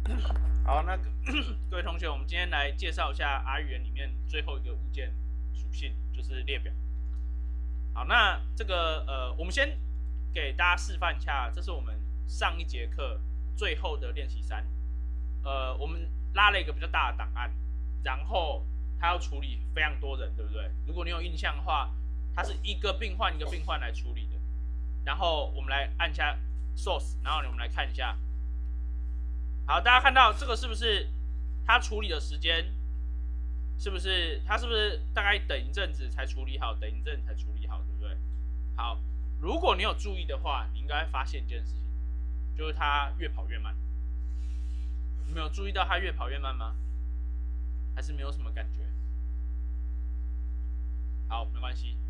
好，那各位同学，我们今天来介绍一下 R 语言里面最后一个物件属性，就是列表。好，那这个我们先给大家示范一下，这是我们上一节课最后的练习3。我们拉了一个比较大的档案，然后它要处理非常多人，对不对？如果你有印象的话，它是一个病患一个病患来处理的。然后我们来按一下 source， 然后我们来看一下。好，大家看到这个是不是它处理的时间？是不是大概等一阵子才处理好？等一阵才处理好，对不对？好，如果你有注意的话，你应该发现一件事情，就是它越跑越慢。你们有注意到它越跑越慢吗？还是没有什么感觉？好，没关系，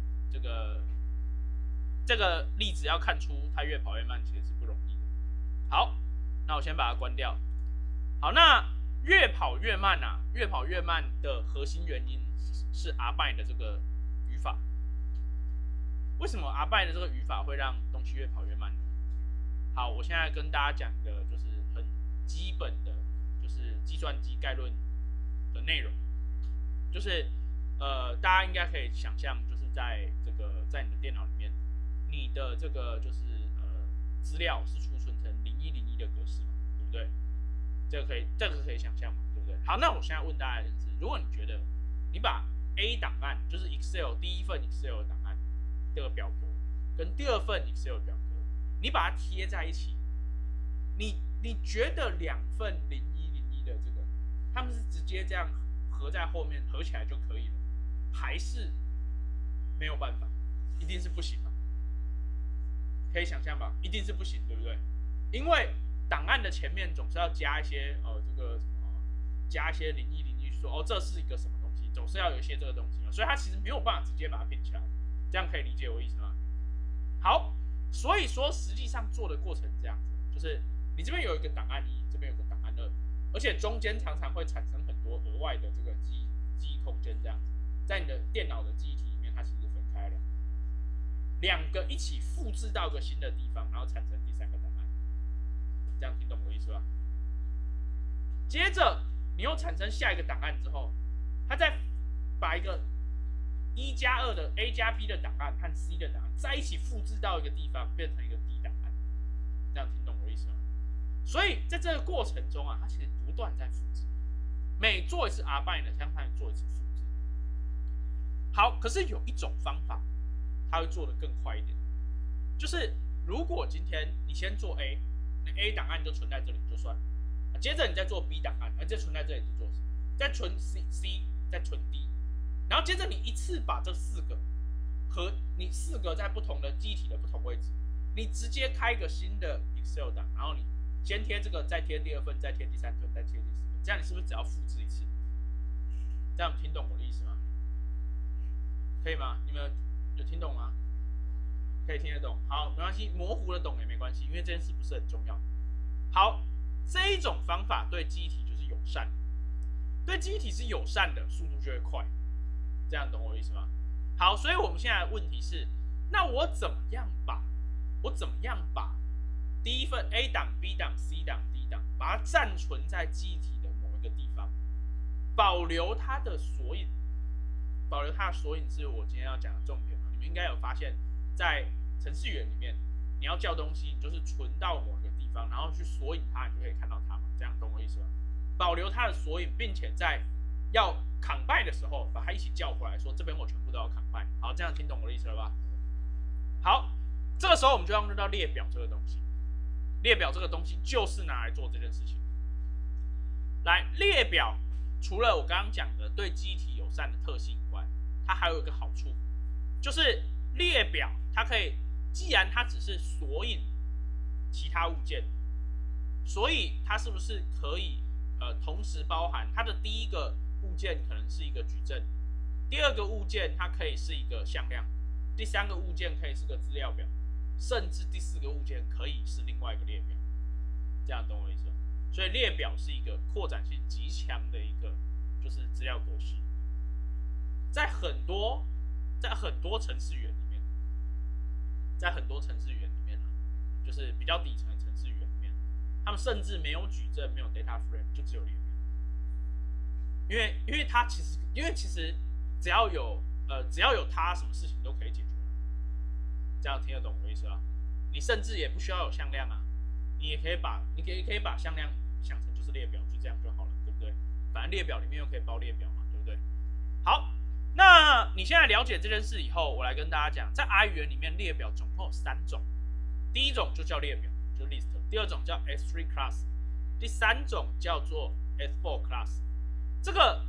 这个例子要看出它越跑越慢，其实是不容易的。好，那我先把它关掉。好，那越跑越慢啊，越跑越慢的核心原因是 RBIND 的这个语法。为什么 RBIND 的这个语法会让东西越跑越慢呢？好，我现在跟大家讲的就是很基本的，就是计算机概论的内容，就是大家应该可以想象，就是在你的电脑里面，你的这个就是资料是储存成0101的格式嘛，对不对？这个可以想象嘛，对不对？好，那我现在问大家一件事：如果你觉得你把 A 档案，就是 Excel 第一份 Excel 的档案这个表格，跟第二份 Excel 表格，你把它贴在一起，你觉得两份0101的这个，他们是直接这样合在后面合起来就可以了，还是没有办法？一定是不行嘛？可以想象吧？一定是不行，对不对？因为档案的前面总是要加一些这个什么，加一些0101，说这是一个什么东西，总是要有一些这个东西嘛，所以它其实没有办法直接把它拼起来，这样可以理解我意思吗？好，所以说实际上做的过程是这样子，就是你这边有一个档案1，这边有个档案2，而且中间常常会产生很多额外的这个记忆空间，这样子，在你的电脑的记忆体里面，它其实分开了，两个一起复制到一个新的地方，然后产生第3个档案。这样听懂我的意思吧？接着你又产生下一个档案之后，它再把一个1+2的 A 加 B 的档案和 C 的档案在一起复制到一个地方，变成一个 D 档案。这样听懂我的意思吗？所以在这个过程中啊，它其实不断在复制，每做一次 RBIND 相当于做一次复制。好，可是有一种方法，它会做得更快一点，就是如果今天你先做 A， 你 A 档案就存在这里就算了，接着你再做 B 档案，再存在这里就做，再存 C， 再存 D， 然后接着你一次把这4个和你4个在不同的记忆体的不同位置，你直接开一个新的 Excel 档，然后你先贴这个，再贴第2份，再贴第3份，再贴第4份，这样你是不是只要复制一次？这样听懂我的意思吗？可以吗？你们有听懂吗？可以听得懂，好，没关系，模糊的懂也没关系，因为这件事不是很重要。好，这一种方法对记忆体就是友善，对记忆体是友善的，速度就会快，这样懂我的意思吗？好，所以我们现在的问题是，那我怎么样把第一份 A 档、B 档、C 档、D 档，把它暂存在记忆体的某一个地方，保留它的索引，保留它的索引是我今天要讲的重点嘛？你们应该有发现，在程式语言里面，你要叫东西，你就是存到某一个地方，然后去索引它，你就可以看到它嘛。这样懂我意思吗？保留它的索引，并且在要combine的时候，把它一起叫回来，说这边我全部都要combine。好，这样听懂我的意思了吧？好，这个时候我们就要用到列表这个东西。列表这个东西就是拿来做这件事情。来，列表除了我刚刚讲的对记忆体友善的特性以外，它还有一个好处，就是列表它可以，既然它只是索引其他物件，所以它是不是可以同时包含它的第一个物件可能是一个矩阵，第二个物件它可以是一个向量，第3个物件可以是个资料表，甚至第4个物件可以是另外一个列表。这样懂我意思吗？所以列表是一个扩展性极强的一个就是资料格式，在很多程式语言里面，就是比较底层的程式语言里面， 他们甚至没有矩阵，没有 data frame， 就只有列表。因为它其实只要有它，什么事情都可以解决。这样听得懂我意思吧？你甚至也不需要有向量啊，你可以把向量想成就是列表，就这样就好了，对不对？反正列表里面又可以包列表嘛，对不对？好，那你现在了解这件事以后，我来跟大家讲，在 R 语言里面，列表总共有3种。第一种就叫列表，就 list； 第二种叫 S3 class； 第3种叫做 S4 class。这个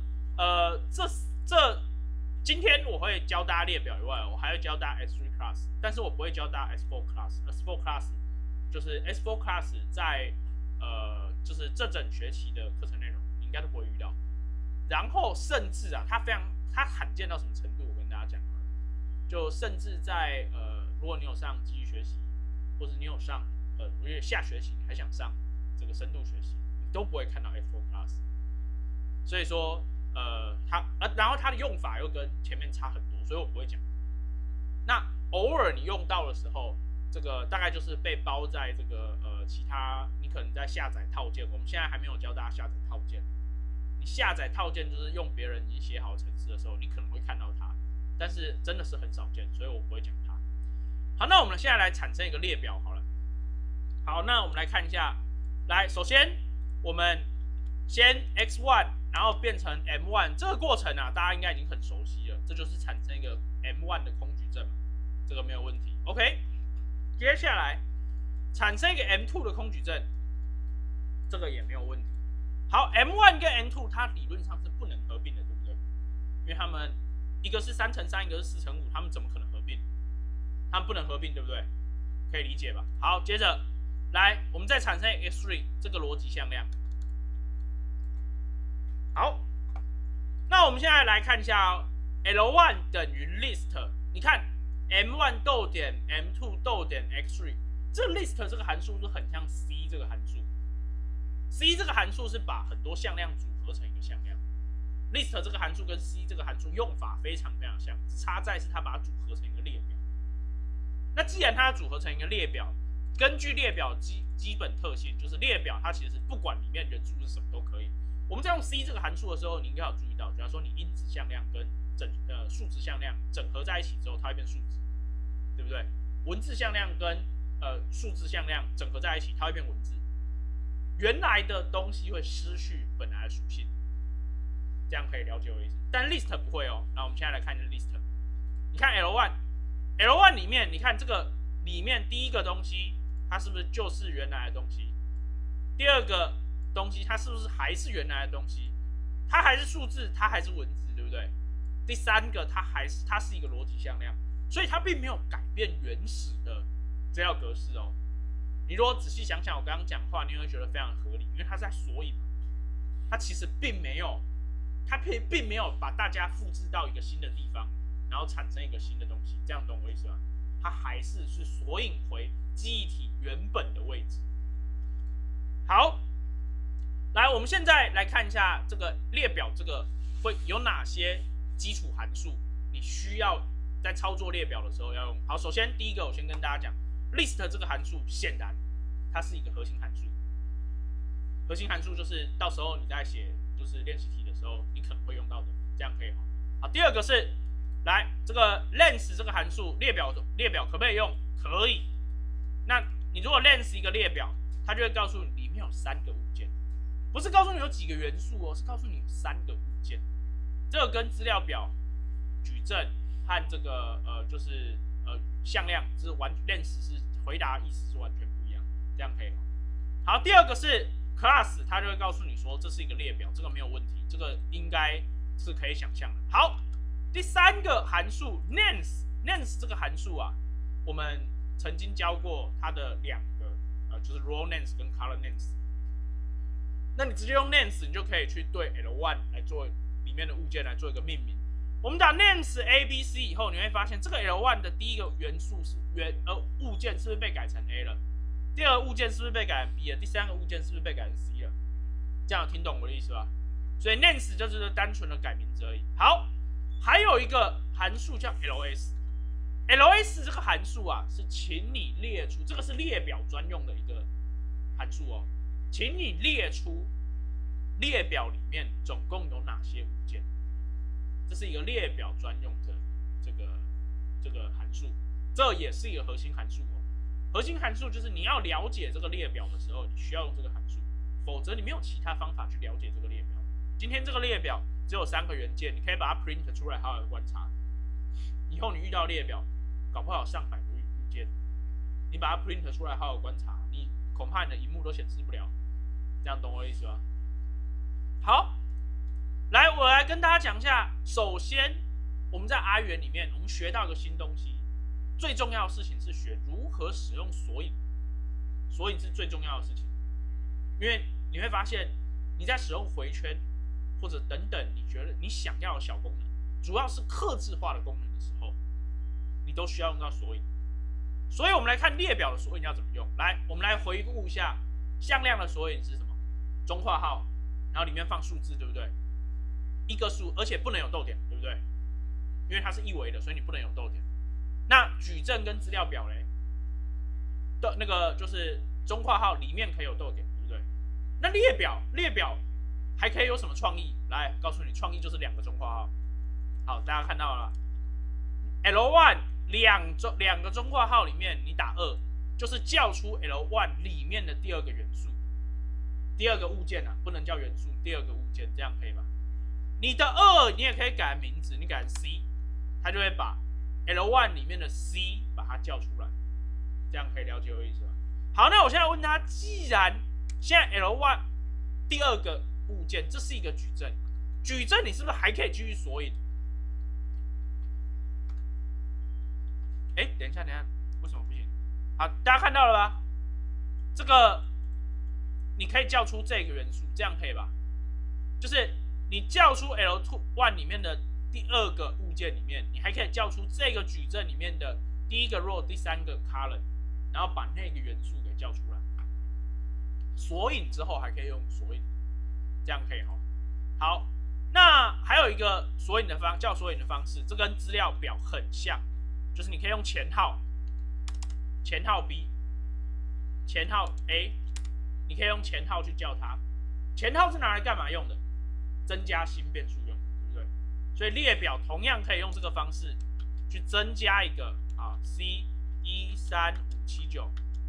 今天我会教大家列表以外，我还会教大家 S3 class， 但是我不会教大家 S4 class。S4 class 就是 S4 class 在就是这整学期的课程内容，你应该都不会遇到。然后甚至啊，它罕见到什么程度？我跟大家讲，就甚至在如果你有上机遇学习，或者你有上因为下学期你还想上这个深度学习，你都不会看到 S4 class。所以说然后它的用法又跟前面差很多，所以我不会讲。那偶尔你用到的时候，这个大概就是被包在这个其他你可能在下载套件，我们现在还没有教大家下载套件。你下载套件就是用别人已经写好的程式的时候，你可能会看到它，但是真的是很少见，所以我不会讲它。好，那我们现在来产生一个列表好了。好，那我们来看一下，来，首先我们先 x1， 然后变成 m1， 这个过程啊，大家应该已经很熟悉了，这就是产生一个 m1 的空矩阵嘛，这个没有问题。OK， 接下来产生一个 m2 的空矩阵，这个也没有问题。好 ，m1 跟 m2 它理论上是不能合并的，对不对？因为它们一个是3×3，一个是4×5，它们怎么可能合并？它们不能合并，对不对？可以理解吧？好，接着来，我们再产生 S3 这个逻辑向量。好，那我们现在来看一下哦 ，L1 等于 list， 你看 M1 逗点 M2 逗点 X3， 这 list 这个函数就很像 C 这个函数。C 这个函数是把很多向量组合成一个向量 ，list 这个函数跟 C 这个函数用法非常非常像，只差在是它把它组合成一个列表。那既然它组合成一个列表，根据列表基本特性，就是列表它其实不管里面人数是什么都可以。我们在用 C 这个函数的时候，你应该有注意到，假如说你因子向量跟数值向量整合在一起之后，它会变数值，对不对？文字向量跟数字向量整合在一起，它会变文字。原来的东西会失去本来的属性，这样可以了解我的意思。但 list 不会哦。那我们现在来看一下 list， 你看 L1 里面，你看这个里面第一个东西，它是不是就是原来的东西？第二个东西，它是不是还是原来的东西？它还是数字，它还是文字，对不对？第三个，它是一个逻辑向量，所以它并没有改变原始的资料格式哦。你如果仔细想想我刚刚讲话，你会觉得非常合理，因为它是在索引嘛，它其实并没有把大家复制到一个新的地方，然后产生一个新的东西，这样懂我意思吗？它还是索引回记忆体原本的位置。好，来，我们现在来看一下这个列表，这个会有哪些基础函数，你需要在操作列表的时候要用。好，首先第一个，我先跟大家讲 ，list 这个函数显然它是一个核心函数。核心函数就是到时候你在写就是练习题的时候，你可能会用到的，这样可以好。好，第二个是来这个 length 这个函数，列表可不可以用？可以。那你如果 length 一个列表，它就会告诉你里面有3个物件，不是告诉你有几个元素哦，是告诉你有3个物件。这个跟资料表、矩阵和这个就是向量是length是回答意思是完全不一样，这样可以好。好，第二个是 class， 它就会告诉你说这是一个列表，这个没有问题，这个应该是可以想象的。好，第3个函数 names 这个函数啊，我们曾经教过它的2个就是 row names 跟 column names。那你直接用 names， 你就可以去对 L1 来做里面的物件来做一个命名。我们打 names A B C 以后，你会发现这个 L1 的第一个元素是物件是不是被改成 A 了？第二个物件是不是被改成 B 了？第三个物件是不是被改成 C 了？这样有听懂我的意思吧？所以 names 就是单纯的改名字而已。好，还有一个函数叫 LS。LS 这个函数啊，是请你列出，这个是列表专用的一个函数哦。 请你列出列表里面总共有哪些物件。这是一个列表专用的这个函数，这也是一个核心函数哦。核心函数就是你要了解这个列表的时候，你需要用这个函数，否则你没有其他方法去了解这个列表。今天这个列表只有3个元件，你可以把它 print 出来，好好的观察。以后你遇到列表，搞不好上百个物件，你把它 print 出来，好好观察，你恐怕你的萤幕都显示不了。这样懂我的意思吗？好，来，我来跟大家讲一下。首先，我们在 R 元里面，我们学到一个新东西。最重要的事情是学如何使用索引，索引是最重要的事情，因为你会发现你在使用回圈或者等等你觉得你想要的小功能，主要是客制化的功能的时候，你都需要用到索引。所以我们来看列表的索引要怎么用。来，我们来回顾一下向量的索引是什么？中括号，然后里面放数字，对不对？一个数，而且不能有逗点，对不对？因为它是一维的，所以你不能有逗点。那矩阵跟资料表嘞，的那个就是中括号里面可以有逗点，对不对？那列表还可以有什么创意？来，告诉你，创意就是2个中括号。好，大家看到了 ，L1 两个中括号里面你打2，就是叫出 L1 里面的第2个元素，第2个物件啊，不能叫元素，第2个物件，这样可以吧？你的2你也可以改名字，你改成 C， 它就会把L1 里面的 C 把它叫出来，这样可以了解我的意思吧？好，那我现在问他，既然现在 L1 第2个物件这是一个矩阵，矩阵你是不是还可以继续索引？等一下，为什么不行？好，大家看到了吧？这个你可以叫出这个元素，这样可以吧？就是你叫出 L1 里面的第2个物件里面，你还可以叫出这个矩阵里面的第1个 row、第3个 column， 然后把那个元素给叫出来。索引之后还可以用索引，这样可以齁。好，那还有一个叫索引的方式，这跟资料表很像，就是你可以用前号 B、前号 A， 你可以用前号去叫它。前号是拿来干嘛用的？增加新变数用的，对不对？所以列表同样可以用这个方式去增加一个C13579。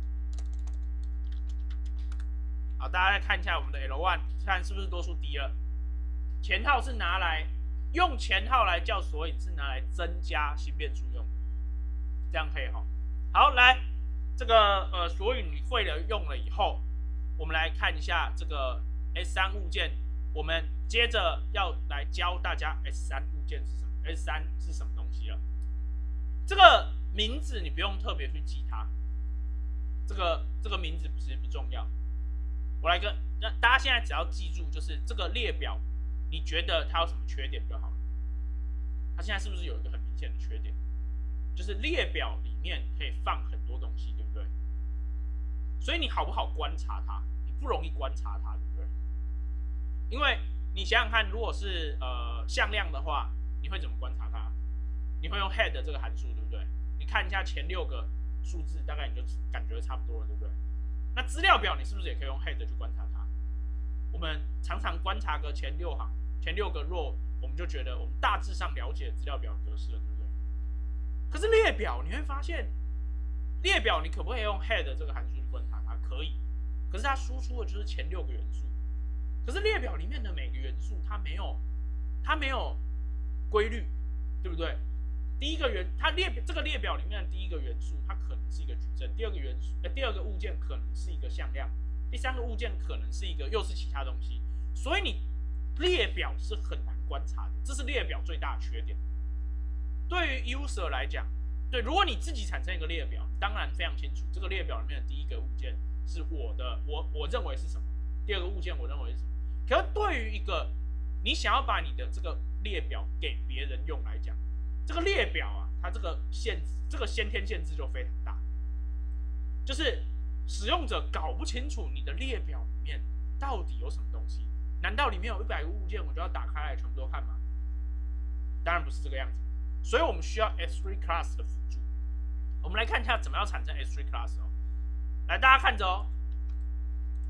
好，大家再看一下我们的 L1， 看是不是多数低了？前号是拿来用前号来叫索引，是拿来增加新变数用的，这样可以齁。好，来这个索引你会了用了以后，我们来看一下这个 S3 物件。我们接着要来教大家 S3 物件是什么 ，S3 是什么东西了。这个名字你不用特别去记它，这个名字其实不重要。我来让大家现在只要记住，就是这个列表，你觉得它有什么缺点就好了。它现在是不是有一个很明显的缺点？就是列表里面可以放很多东西，对不对？所以你好不好观察它？你不容易观察它，对不对？因为你想想看，如果是向量的话，你会怎么观察它？你会用 head 这个函数，对不对？你看一下前6个数字，大概你就感觉差不多了，对不对？那资料表你是不是也可以用 head 去观察它？我们常常观察个前6个 row， 我们就觉得我们大致上了解资料表格式了，对不对？可是列表你会发现，列表你可不可以用 head 这个函数去观察它？可以，可是它输出的就是前6个元素。可是列表里面的每个元素它没有规律，对不对？第一个这个列表里面的第1个元素，它可能是一个矩阵；第2个物件可能是一个向量；第3个物件可能是又是其他东西。所以你列表是很难观察的，这是列表最大的缺点。对于 user 来讲，如果你自己产生一个列表，你当然非常清楚这个列表里面的第1个物件是我认为是什么，第2个物件我认为是什么。可是对于一个你想要把你的这个列表给别人用来讲，这个列表啊，它这个先天限制就非常大，就是使用者搞不清楚你的列表里面到底有什么东西。难道里面有100个物件，我就要打开来全部都看吗？当然不是这个样子。所以我们需要 S3 class 的辅助。我们来看一下怎么样产生 S3 class 哦。来，大家看着哦。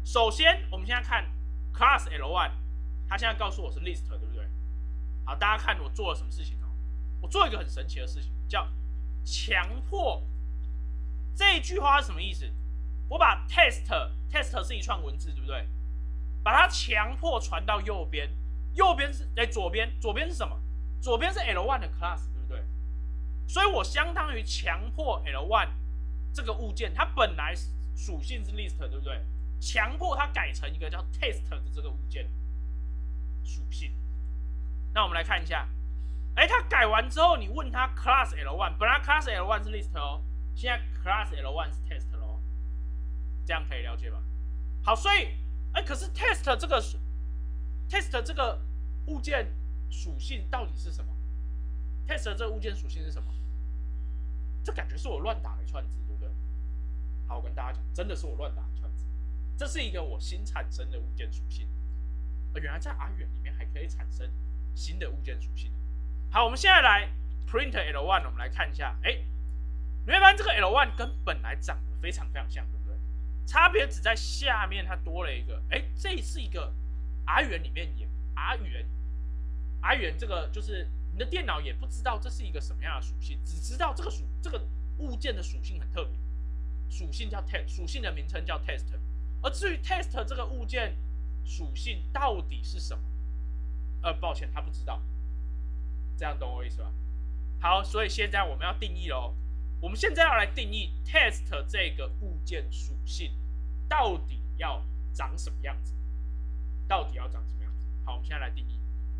首先我们现在看 class L1， 它现在告诉我是 list， 对不对？好，大家看我做了什么事情哦？我做一个很神奇的事情，叫强迫。这一句话是什么意思？我把 test 是一串文字，对不对？把它强迫传到右边，右边是左边是什么？左边是 L1 的 class， 对不对？所以我相当于强迫 L1 这个物件，它本来属性是 list， 对不对？强迫它改成一个叫 test 的这个物件属性。那我们来看一下，它改完之后，你问它 class L1， 本来 class L1 是 list 哦，现在 class L1 是 test 咯，这样可以了解吧？好，所以可是 test 这个物件属性到底是什么 ？test 这个物件属性是什么？这感觉是我乱打了一串字，对不对？好，我跟大家讲，真的是我乱打一串字。这是一个我新产生的物件属性，原来在 R 语言里面还可以产生新的物件属性。好，我们现在来 print L1， 我们来看一下，你会发现这个 L1 跟本来长得非常非常像，对不对？差别只在下面它多了一个，这是一个 R 语言里面也 R 语言这个就是你的电脑也不知道这是一个什么样的属性，只知道这个物件的属性很特别，属性叫 test， 属性的名称叫 test。而至于 test 这个物件属性到底是什么，抱歉，他不知道。这样懂我意思吧？好，所以现在我们要定义咯。我们现在要来定义 test 这个物件属性到底要长什么样子？好，我们现在来定义。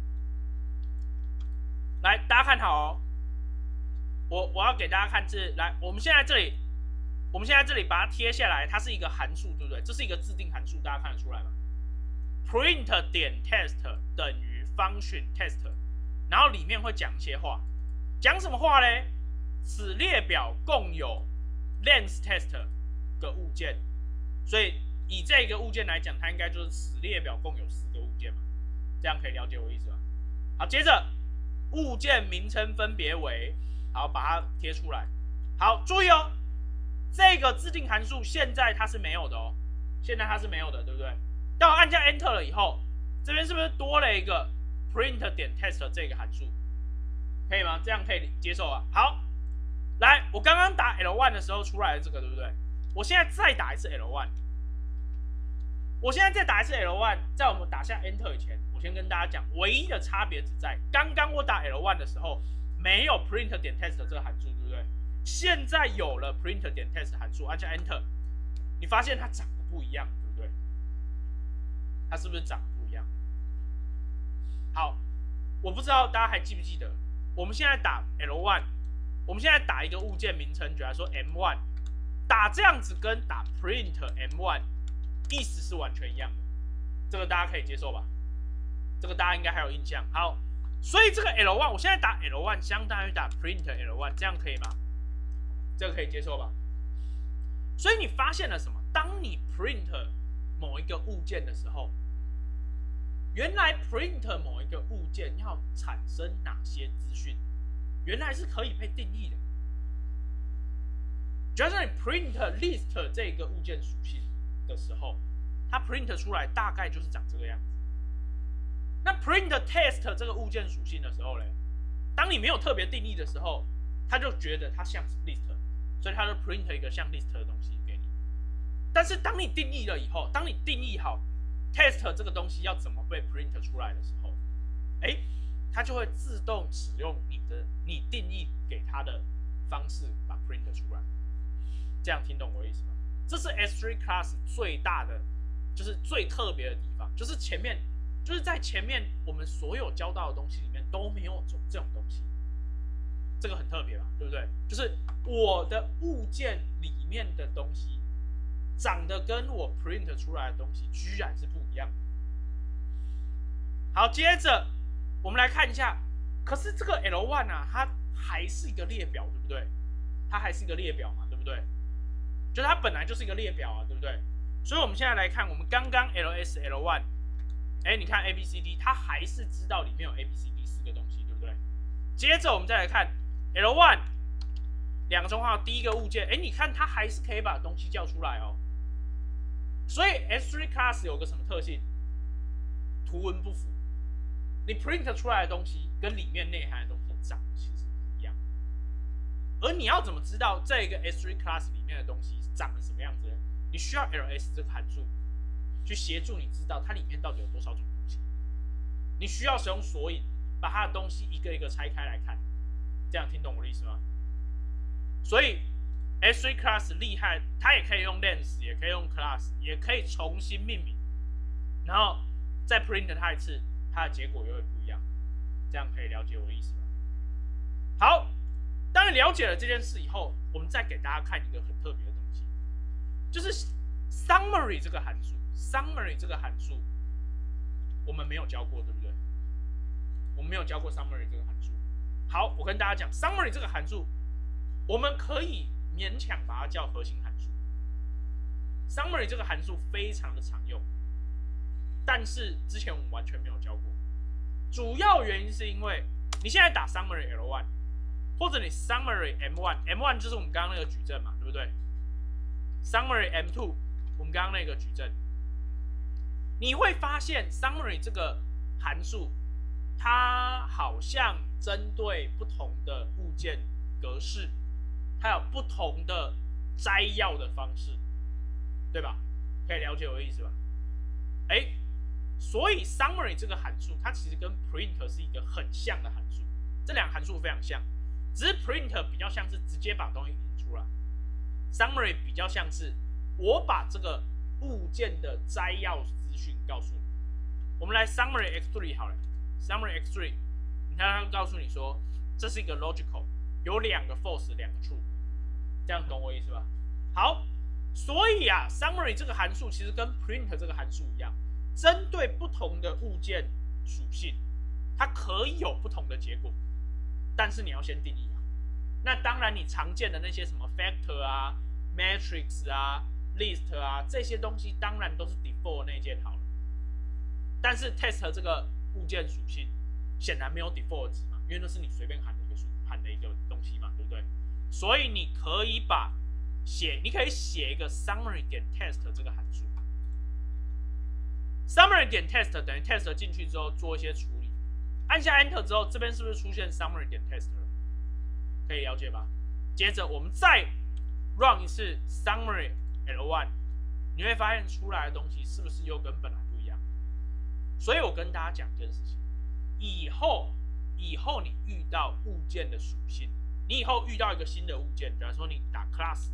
来，大家看好哦。我要给大家看来，我们现在这里把它贴下来，它是一个函数，对不对？这是一个自定函数，大家看得出来吗 ？print 点 test 等于 function test， 然后里面会讲一些话，讲什么话呢？此列表共有 length test 个物件，所以以这个物件来讲，它应该就是此列表共有4个物件嘛，这样可以了解我的意思吧？好，接着物件名称分别为，好，把它贴出来。好，注意哦。这个自定函数现在它是没有的哦，现在它是没有的，对不对？当我按下 Enter 了以后，这边是不是多了一个 print 点 test 这个函数？可以吗？这样可以接受啊。好，来，我刚刚打 L1 的时候出来的这个，对不对？我现在再打一次 L1， 我现在再打一次 L1， 在我们打下 Enter 以前，我先跟大家讲，唯一的差别只在刚刚我打 L1 的时候没有 print 点 test 这个函数，对不对？现在有了 print 点 test 函数，按下 Enter， 你发现它长得不一样，对不对？它是不是长得不一样？好，我不知道大家还记不记得，我们现在打 L1， 我们现在打一个物件名称，比如说 M1， 打这样子跟打 print M1 意思是完全一样的，这个大家可以接受吧？这个大家应该还有印象。好，所以这个 L1， 我现在打 L1 相当于打 print L1， 这样可以吗？这个可以接受吧？所以你发现了什么？当你 print 某一个物件的时候，原来 print 某一个物件要产生哪些资讯，原来是可以被定义的。假如说你 print list 这个物件属性的时候，它 print 出来大概就是长这个样子。那 print test 这个物件属性的时候呢，当你没有特别定义的时候，它就觉得它像是 list。所以它就 print 一个像 list 的东西给你，但是当你定义了以后，当你定义好 test 这个东西要怎么被 print 出来的时候，它就会自动使用你定义给它的方式把 print 出来。这样听懂我的意思吗？这是 S3 class 最大的，就是最特别的地方，就是在前面我们所有教到的东西里面都没有这种东西。这个很特别吧，对不对？就是我的物件里面的东西长得跟我 print 出来的东西居然是不一样的。好，接着我们来看一下，可是这个 L1 啊，它还是一个列表，对不对？它还是一个列表嘛，对不对？就是它本来就是一个列表啊，对不对？所以我们现在来看，我们刚刚 LS L1， 你看 ABCD， 它还是知道里面有 ABCD 4个东西，对不对？接着我们再来看 L1 2个中号第一个物件，你看它还是可以把东西叫出来哦。 所以 S3 class 有个什么特性？图文不符。你 print 出来的东西跟里面内涵的东西长得其实不一样。而你要怎么知道这个 S3 class 里面的东西长得什么样子呢？你需要 ls 这个函数去协助你知道它里面到底有多少种东西。你需要使用索引把它的东西一个一个拆开来看。这样听懂我的意思吗？所以 S3 class 厉害，它也可以用 length， 也可以用 class， 也可以重新命名，然后再 print 它一次，它的结果又会不一样。这样可以了解我的意思吗？好，当你了解了这件事以后，我们再给大家看一个很特别的东西，就是 summary 这个函数。summary 这个函数我们没有教过，对不对？我们没有教过 summary 这个函数。好，我跟大家讲 ，summary 这个函数，我们可以勉强把它叫核心函数。summary 这个函数非常的常用，但是之前我们完全没有教过。主要原因是因为你现在打 summary L1， 或者你 summary M1 就是我们刚刚那个矩阵嘛，对不对 ？summary M2 我们刚刚那个矩阵，你会发现 summary 这个函数，它好像针对不同的物件格式，它有不同的摘要的方式，对吧？可以了解我的意思吧？所以 summary 这个函数，它其实跟 print 是一个很像的函数，这两个函数非常像，只是 print 比较像是直接把东西印出来 ，summary 比较像是我把这个物件的摘要资讯告诉你。我们来 summary x3 好了 ，summary x3， 你看它告诉你说这是一个 logical， 有2个 false， 2个 true， 这样懂我意思吧？好，所以啊 ，summary 这个函数其实跟 print 这个函数一样。针对不同的物件属性，它可以有不同的结果，但是你要先定义好。那当然，你常见的那些什么 factor 啊、matrix 啊、list 啊这些东西，当然都是 default 那件好了。但是 test 这个物件属性显然没有 default 值嘛，因为那是你随便喊的一个东西嘛，对不对？所以你可以你可以写一个 summary 点 test 这个函数。summary 点 test 等于 test 进去之后做一些处理，按下 enter 之后，这边是不是出现 summary 点 test 了？可以了解吧？接着我们再 run 一次 summary L1， 你会发现出来的东西是不是又跟本来不一样？所以我跟大家讲一件事情，以后你遇到物件的属性，你以后遇到一个新的物件，假如说你打 class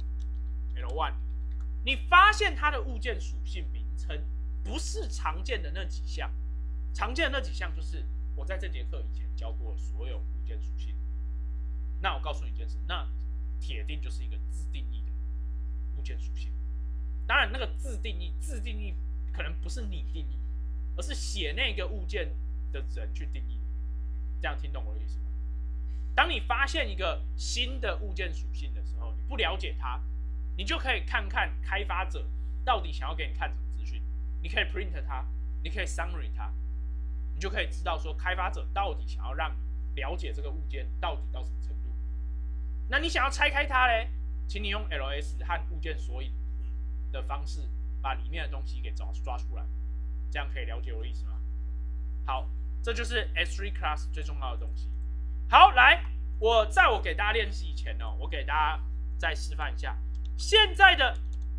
L1， 你发现它的物件属性名称不是常见的那几项，常见的那几项就是我在这节课以前教过所有物件属性。那我告诉你一件事，那铁定就是一个自定义的物件属性。当然，那个自定义可能不是你定义，而是写那个物件的人去定义的。这样听懂我的意思吗？当你发现一个新的物件属性的时候，你不了解它，你就可以看看开发者到底想要给你看什么资讯。你可以 print 它，你可以 summary 它，你就可以知道说开发者到底想要让你了解这个物件到底到什么程度。那你想要拆开它嘞，请你用 ls 和物件索引的方式把里面的东西给抓出来，这样可以了解我的意思吗？好，这就是 S3 class 最重要的东西。好，来，在我给大家练习以前我给大家再示范一下现在的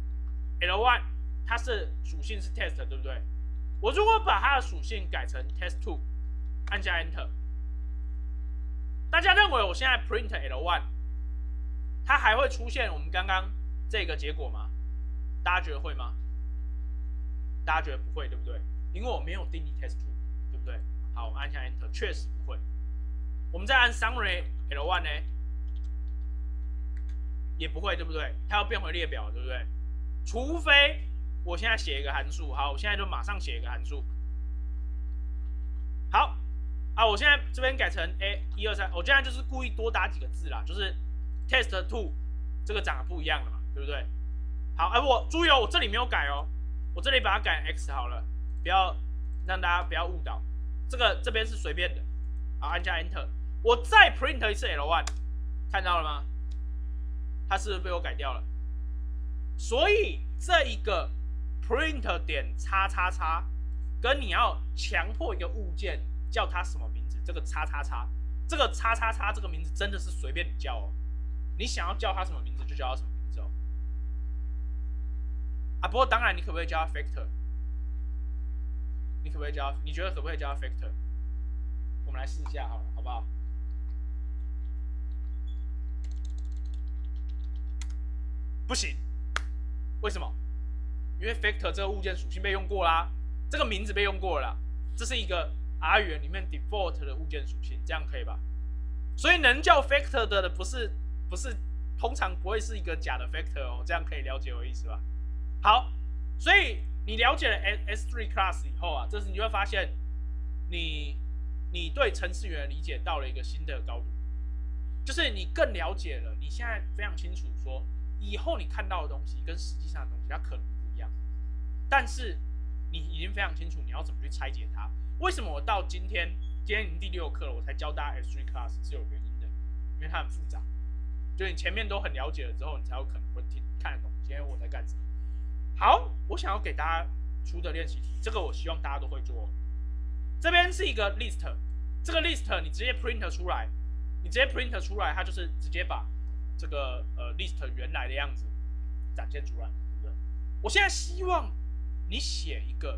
L1。它是属性是 test， 对不对？我如果把它的属性改成 test2， 按下 enter， 大家认为我现在 print L1， 它还会出现我们刚刚这个结果吗？大家觉得会吗？大家觉得不会，对不对？因为我没有定义 test2， 对不对？好，我按下 enter， 确实不会。我们再按 summary L1 呢，也不会，对不对？它要变回列表，对不对？除非我现在写一个函数，好，我现在就马上写一个函数。好，我现在这边改成1、2、3，我现在就是故意多打几个字啦，就是 test2 这个长得不一样了嘛，对不对？好，我注意我这里没有改我这里把它改成 x 好了，不要让大家不要误导。这边是随便的，好，按下 enter， 我再 print 一次 L1， 看到了吗？它是不是被我改掉了？所以这一个 print 点叉叉叉，跟你要强迫一个物件叫它什么名字，这个叉叉叉，这个叉叉叉这个名字真的是随便你叫哦，你想要叫它什么名字就叫它什么名字哦。啊，不过当然你可不可以叫它 factor？ 你可不可以叫？你觉得可不可以叫它 factor？ 我们来试一下好了，好不好？不行，为什么？因为 factor 这个物件属性被用过啦，这个名字被用过了啦，这是一个 R 语言里面 default 的物件属性，这样可以吧？所以能叫 factor 的不是通常不会是一个假的 factor 哦，这样可以了解我的意思吧？好，所以你了解了 S3 class 以后啊，这时你就会发现你对程式员的理解到了一个新的高度，就是你更了解了，你现在非常清楚说，以后你看到的东西跟实际上的东西它可能不一样，但是你已经非常清楚你要怎么去拆解它。为什么我到今天已经第6课了，我才教大家 S3 class 是有原因的，因为它很复杂，就你前面都很了解了之后，你才有可能会看得懂今天我在干什么。好，我想要给大家出的练习题，这个我希望大家都会做。这边是一个 list， 这个 list 你直接 print 出来，它就是直接把这个list 原来的样子展现出来，对不对？我现在希望你写一个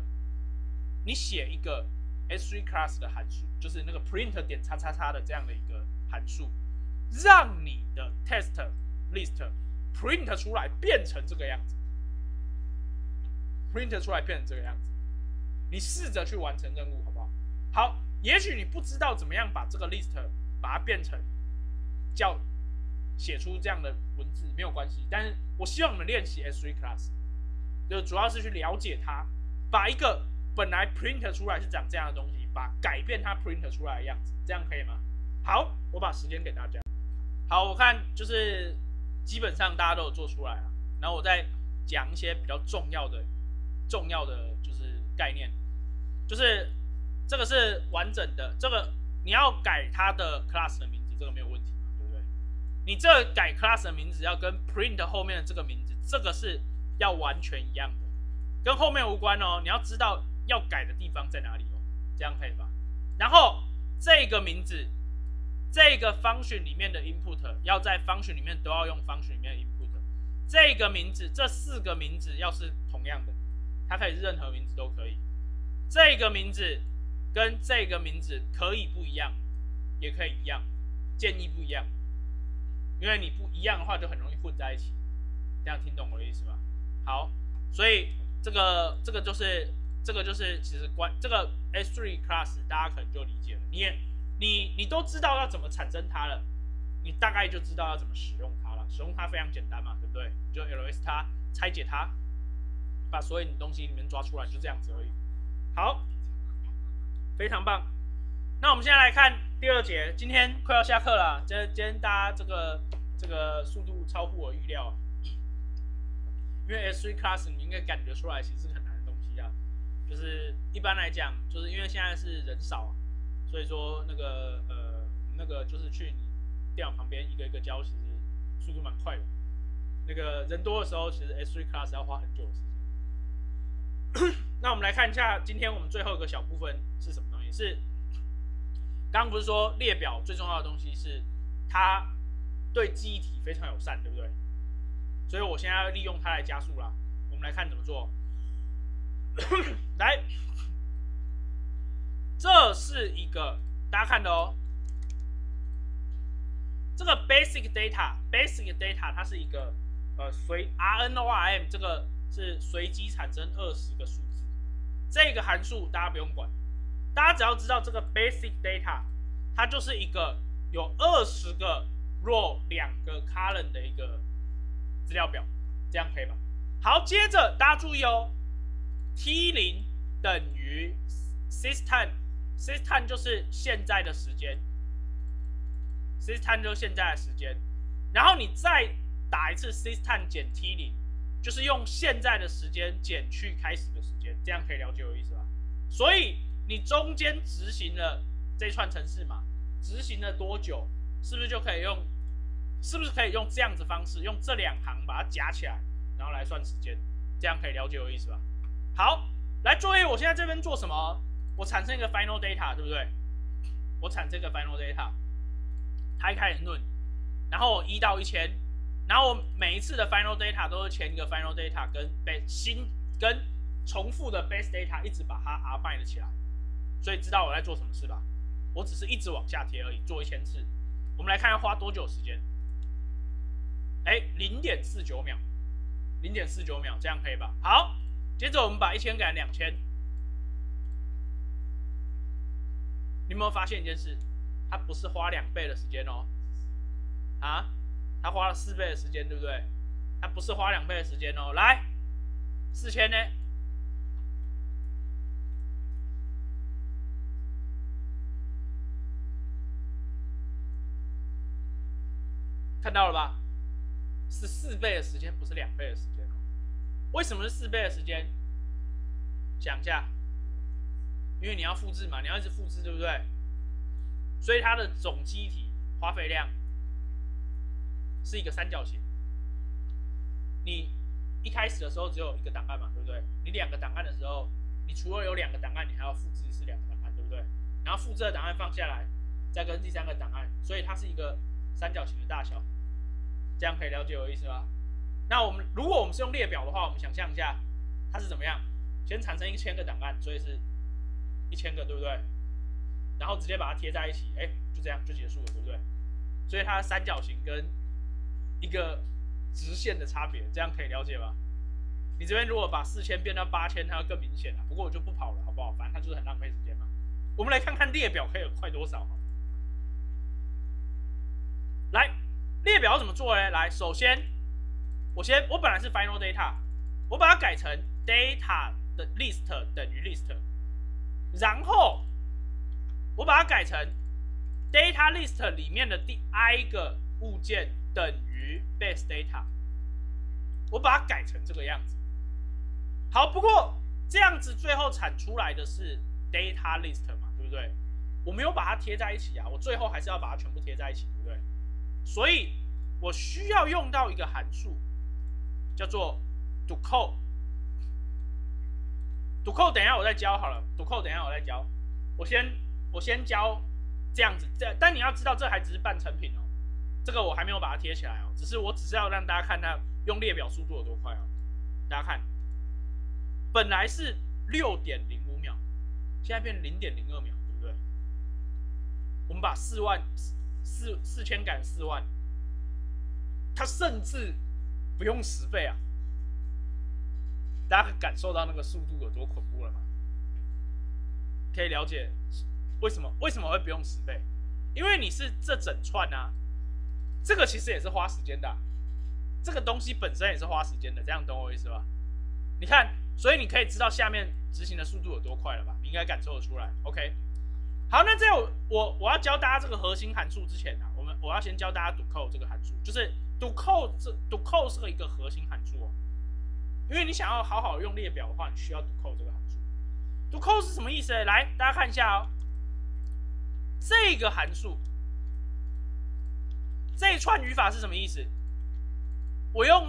S3 class 的函数，就是那个 print 点叉叉叉的这样的一个函数，让你的 test list print 出来变成这个样子。print 出来变成这个样子，你试着去完成任务，好不好？好，也许你不知道怎么样把这个 list 把它变成写出这样的文字，没有关系。但是我希望你们练习 S3 class， 就主要是去了解它，把一个本来 print 出来是长这样的东西，改变它 print 出来的样子，这样可以吗？好，我把时间给大家。好，我看就是基本上大家都有做出来了，然后我再讲一些比较重要的就是概念，就是这个是完整的，这个你要改它的 class 的名字，这个没有问题嘛，对不对？你这个改 class 的名字要跟 print 后面的这个名字，这个是要完全一样的，跟后面无关哦。你要知道要改的地方在哪里哦，这样可以吧？然后这个名字，这个 function 里面的 input 要在 function 里面都要用 function 里面的 input。这个名字，这4个名字要是同样的，它可以是任何名字都可以。这个名字跟这个名字可以不一样，也可以一样，建议不一样，因为你不一样的话就很容易混在一起。这样听懂我的意思吗？好，所以这个就是其实这个 S3 class 大家可能就理解了，你都知道要怎么产生它了，你大概就知道要怎么使用它了。使用它非常简单嘛，对不对？你就 ls 它，拆解它，把所有的东西里面抓出来，就这样子而已。好，非常棒。那我们现在来看第2节，今天快要下课了，今天大家这个速度超乎我预料啊，因为 S3 class 你应该感觉出来，其实是很难的东西啊。就是一般来讲，就是因为现在是人少，所以说那个就是去你电脑旁边一个一个教，其实速度蛮快的。那个人多的时候，其实 S3 class 要花很久的时间。那我们来看一下，今天我们最后一个小部分是什么东西？是刚刚不是说列表最重要的东西是它对记忆体非常友善，对不对？所以我现在要利用它来加速啦。我们来看怎么做。来，这是一个大家看的哦。这个 basic data 它是一个随 RNORM 这个是随机产生20个数字，这个函数大家不用管，大家只要知道这个 basic data 它就是一个有20个 row 2个 column 的一个资料表，这样可以吧？好，接着大家注意哦 ，T0 等于 systtime 就是现在的时间。systtime 就是现在的时间，然后你再打一次 systtime 减 T0， 就是用现在的时间减去开始的时间，这样可以了解我的意思吧？所以你中间执行了这串程式码，执行了多久，是不是可以用这样子方式，用这2行把它夹起来，然后来算时间，这样可以了解我的意思吧？ 好，来作业，我现在这边做什么？我产生一个 final data， 对不对？我产生一个 final data， 它一开始论，然后1到1000，然后我每一次的 final data 都是前一个 final data 跟重复的 base data 一直把它 bind 起来，所以知道我在做什么事吧？我只是一直往下贴而已，做1000次。我们来看要花多久时间？0.49秒，0.49秒，这样可以吧？好，接着我们把1000改成2000，你有没有发现一件事？它不是花2倍的时间哦，啊，它花了4倍的时间，对不对？它不是花2倍的时间哦。来，4000呢？看到了吧？是4倍的时间，不是2倍的时间哦。为什么是4倍的时间？想一下，因为你要复制嘛，你要一直复制，对不对？所以它的总机体花费量是一个三角形。你一开始的时候只有1个档案嘛，对不对？你2个档案的时候，你除了有2个档案，你还要复制是2个档案，对不对？然后复制的档案放下来，再跟第3个档案，所以它是一个三角形的大小。这样可以了解我的意思吗？那如果我们是用列表的话，我们想象一下，它是怎么样？先产生1000个档案，所以是1000个，对不对？然后直接把它贴在一起，就这样就结束了，对不对？所以它三角形跟一个直线的差别，这样可以了解吧？你这边如果把4000变到8000，它要更明显了。不过我就不跑了，好不好？反正它就是很浪费时间嘛。我们来看看列表可以快多少。来，列表怎么做呢？来，首先我本来是 final data， 我把它改成 data 的 list 等于 list， 然后我把它改成 data list 里面的第 i 个物件等于 base data， 我把它改成这个样子。好，不过这样子最后产出来的是 data list 嘛，对不对？我没有把它贴在一起啊，我最后还是要把它全部贴在一起，对不对？所以我需要用到一个函数，叫做 docode。docode 等一下我再教好了 ，docode 等一下我再教。我先教这样子，但你要知道这还只是半成品哦，这个我还没有把它贴起来哦，只是要让大家看它用列表速度有多快哦。大家看，本来是6.05秒，现在变0.02秒，对不对？我们把4000改4万，它甚至不用10倍啊！大家感受到那个速度有多恐怖了吗？可以了解为什么会不用10倍？因为你是这整串啊，这个其实也是花时间的啊，这个东西本身也是花时间的，这样懂我意思吧？你看，所以你可以知道下面执行的速度有多快了吧？你应该感受得出来。OK， 好，那在我要教大家这个核心函数之前啊，我要先教大家 docode 这个函数，就是 docode 是一个核心函数哦。因为你想要好好用列表的话，你需要 docode 这个函数。docode 是什么意思呢？来，大家看一下哦，这个函数，这一串语法是什么意思？我用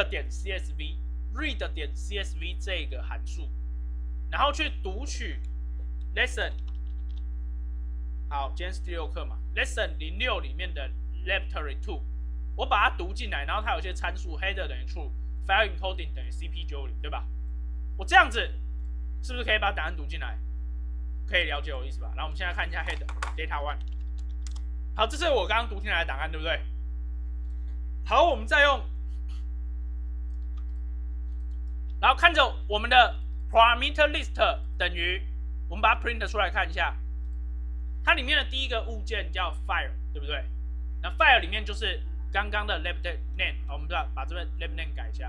read.csv 这个函数，然后去读取 lesson。好，今天是第6课嘛 ，lesson 06里面的 laboratory 2， 我把它读进来，然后它有些参数 header 等于 true。File encoding 等于 CP90， 对吧？我这样子是不是可以把答案读进来？可以了解我的意思吧？然后我们现在看一下 head data one。好，这是我刚刚读进来的档案，对不对？好，我们再用，然后看着我们的 parameter list 等于，我们把它 print 出来看一下，它里面的第一个物件叫 file， 对不对？那 file 里面就是刚刚的 lab name， 我们把这边 lab name 改一下。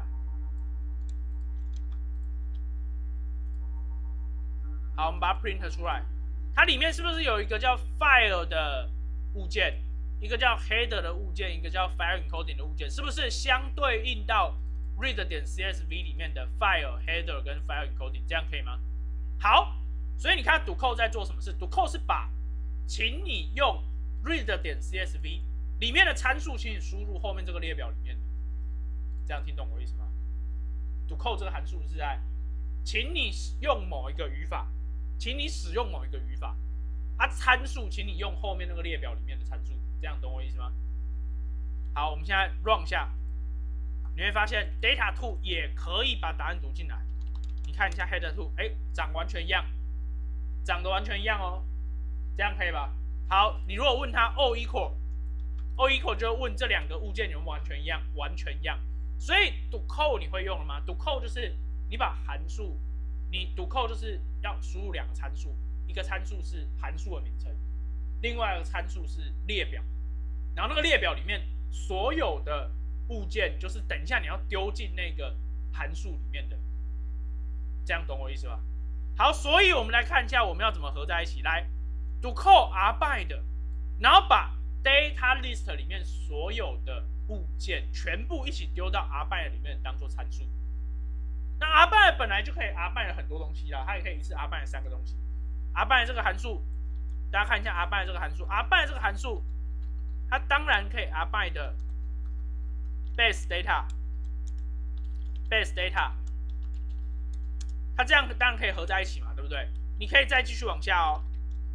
好，我们把它 print 出来。它里面是不是有一个叫 file 的物件，一个叫 header 的物件，一个叫 file encoding 的物件？是不是相对应到 read.csv 里面的 file header 跟 file encoding？ 这样可以吗？好，所以你看 docode 在做什么事 ？docode 是把，请你用 read.csv 里面的参数，请你输入后面这个列表里面的，这样听懂我意思吗？ docode 这个函数是在请你用某一个语法，请你使用某一个语法，参数请你用后面那个列表里面的参数，这样懂我意思吗？好，我们现在 run 一下，你会发现 data to 也可以把答案读进来。你看一下 header to， 长完全一样，长得完全一样哦，这样可以吧？好，你如果问他 all equal 就问这两个物件有没有完全一样，完全一样。所以读 code 你会用了吗？读 code 就是你把函数，你读 code 就是要输入两个参数，一个参数是函数的名称，另外一个参数是列表，然后那个列表里面所有的物件就是等一下你要丢进那个函数里面的，这样懂我意思吧？好，所以我们来看一下我们要怎么合在一起。来，读 code rbind， 然后把 data list 里面所有的物件全部一起丢到 rbind 里面当做参数。那 rbind 本来就可以 rbind 很多东西啦，它也可以一次 rbind 3个东西。rbind 这个函数，大家看一下 rbind 这个函数 ，rbind 这个函数，它当然可以 rbind 的 base data，base data， 它这样当然可以合在一起嘛，对不对？你可以再继续往下哦，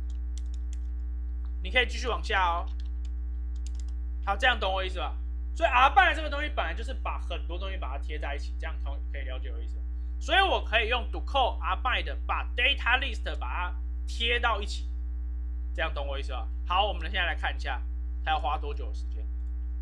你可以继续往下哦。好，这样懂我意思吧？所以 rbind 这个东西本来就是把很多东西把它贴在一起，这样可以了解我意思。所以我可以用 do call rbind 把 data list 把它贴到一起，这样懂我意思吧？好，我们现在来看一下，它要花多久的时间。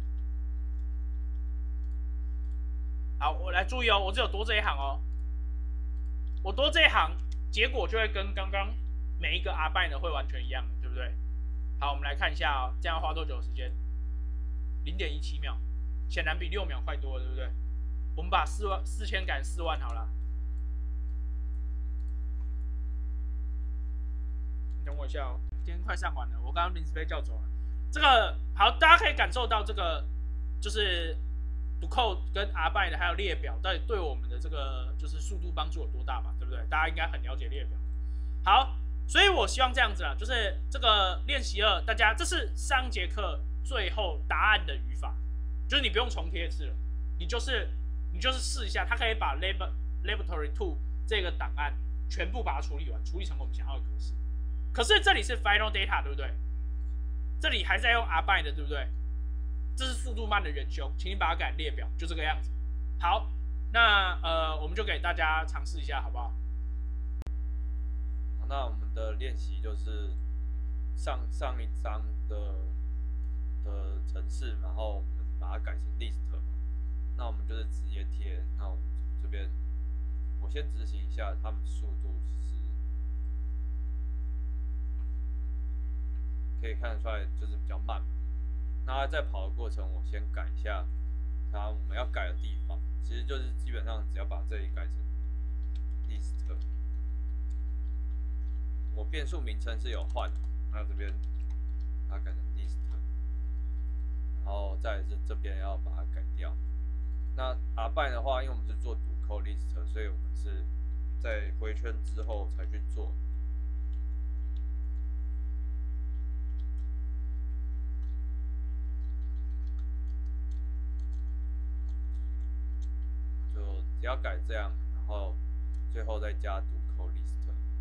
好，我来注意哦，我只有多这一行哦，我多这一行，结果就会跟刚刚每一个 rbind 会完全一样的，对不对？好，我们来看一下哦，这样要花多久的时间？0.17秒，显然比6秒快多了，对不对？我们把4000改4万好了。你等我一下哦，今天快上完了，我刚刚临时被叫走了。这个好，大家可以感受到这个就是读 code 跟 rbind 还有列表到底对我们的这个就是速度帮助有多大吧？对不对？大家应该很了解列表。好，所以我希望这样子啦，就是这个练习2，大家这是上节课最后答案的语法，就是你不用重贴一次了，你就是试一下，它可以把 laboratory 2这个档案全部把它处理完，处理成我们想要的格式。可是这里是 final data， 对不对？这里还是在用 rbind 对不对？这是速度慢的元凶，请你把它改列表，就这个样子。好，那我们就给大家尝试一下，好不好？ 那我们的练习就是上一章的程式，然后我们把它改成 list 嘛。那我们就是直接贴。那我们这边我先执行一下，他们速度是可以看得出来就是比较慢嘛。那在跑的过程，我先改一下我们要改的地方，其实就是基本上只要把这里改成 list。我变数名称是有换，那这边把它改成 list， 然后再来是这边要把它改掉。那 rbind 的话，因为我们是做读 code list， 所以我们是在回圈之后才去做。就只要改这样，然后最后再加读 code list。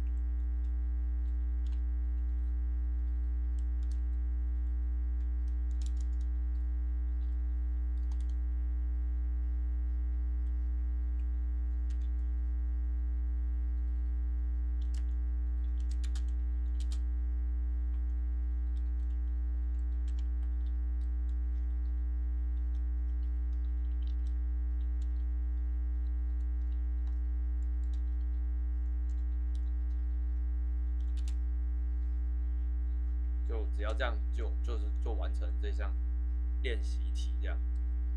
就只要这样就是做完成这项练习题这样。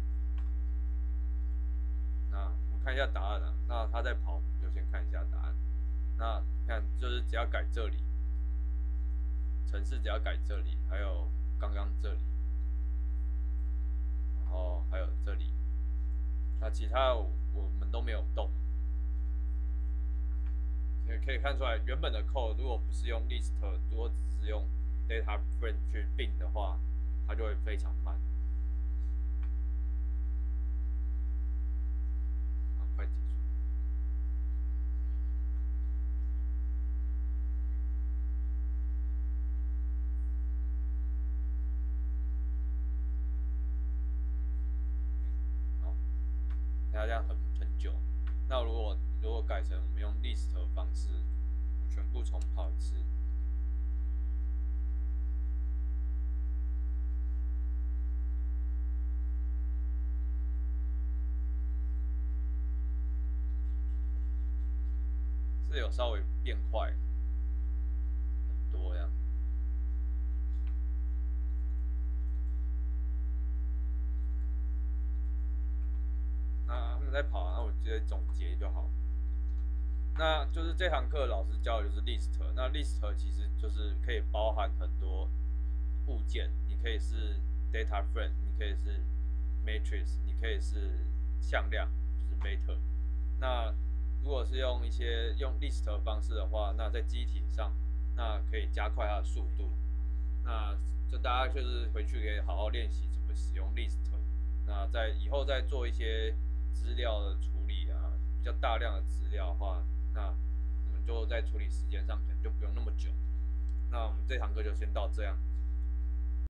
那我们看一下答案啊。那他在跑，我们就先看一下答案。那你看，就是只要改这里，程式只要改这里，还有刚刚这里，然后还有这里，那其他我们都没有动。也可以看出来，原本的 code 如果不是用 list， 如果只是用 data frame 去并的话，它就会非常慢。快结束。 它这样很久。那如果改成我们用 list 的方式，我全部重跑一次。是有稍微变快很多这样。那他们在跑，那我直接总结就好。那就是这堂课老师教的就是 list， 那 list 其实就是可以包含很多物件，你可以是 data frame， 你可以是 matrix， 你可以是向量，就是 meter。那如果是用list 的方式的话，那在机体上，那可以加快它的速度。那就大家就是回去可以好好练习怎么使用 list。那在以后再做一些资料的处理啊，比较大量的资料的话，那我们就在处理时间上可能就不用那么久。那我们这堂课就先到这样。